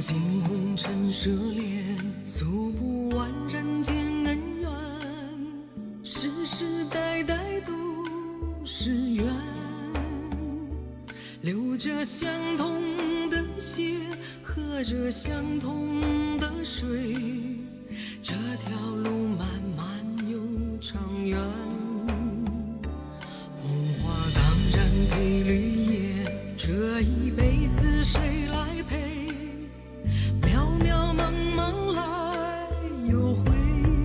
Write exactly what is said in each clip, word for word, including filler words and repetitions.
尽红尘奢恋，诉不完人间恩怨，世世代代都是缘，流着相同的血，喝着相同的水，这条路漫漫又长远。红花当然配绿叶，这一辈子谁来陪？渺渺茫茫来又回，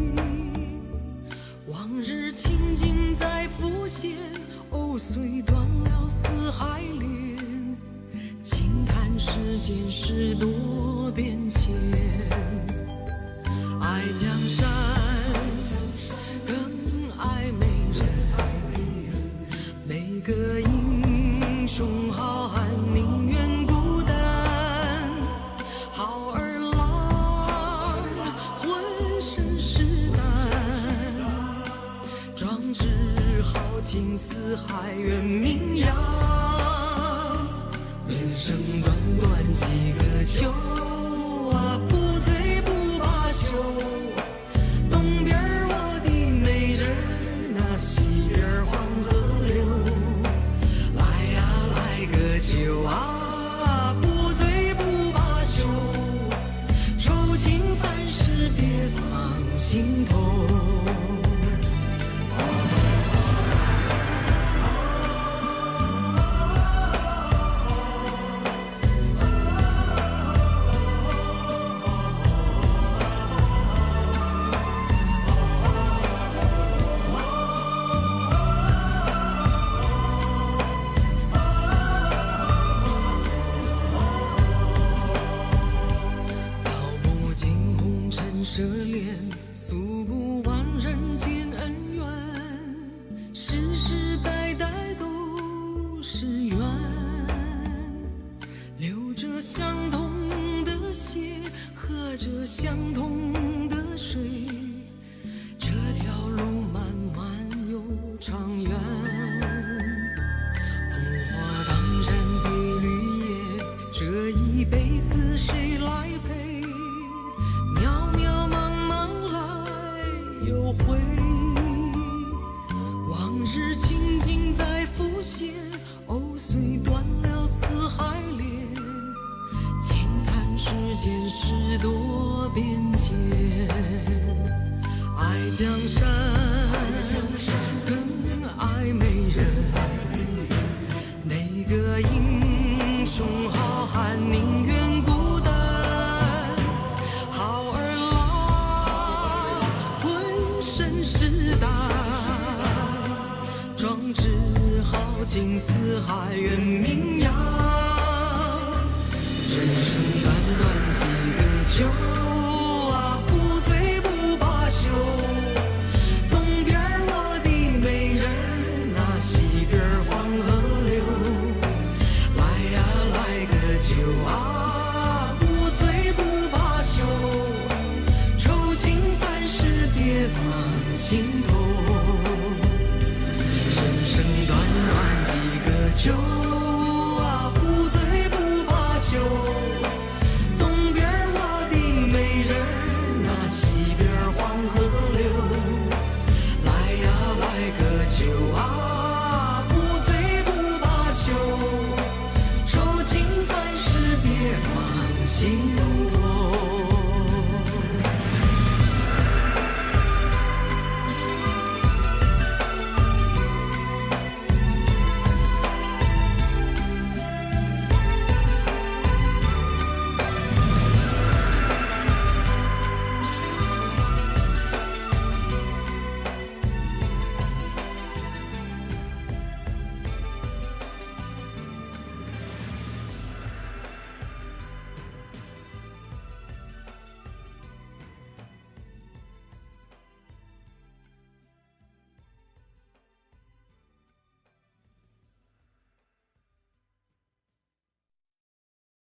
往日情景在浮现，藕虽断了丝还连，轻叹世间事多变迁。爱江山更爱美人，每个英雄好汉宁愿孤单，好儿郎浑身是胆，壮志豪情四海远名扬。人生短短几个秋啊，不醉不罢休。东边我的美人，那西边黄河流。来呀来个酒啊，不醉不罢休。愁情烦事别放心头。奢恋，诉不完人间恩怨，世世代代都是缘，流着相同的血，喝着相同的水，这条路漫漫又长远。红花当然配绿叶，这一辈子谁来陪？又回，往日情景在浮现，藕虽断了丝还连，轻叹世间事多变迁。爱江山更爱美人，哪个英雄好汉宁愿孤单，好儿身是胆，壮志豪情四海远名扬。人生短短几个秋啊，不醉不罢休。东边我的美人，那西边黄河流。来呀来个酒啊，不醉不罢休。愁情烦事别放心头，人生短短几个秋啊，不醉不罢休。东边我的美人，那西边黄河流。来呀来个酒啊，不醉不罢休。愁情烦事别放心头。